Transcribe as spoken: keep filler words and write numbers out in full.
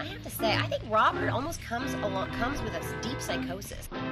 have to say, I think Robert almost comes along comes with a deep psychosis.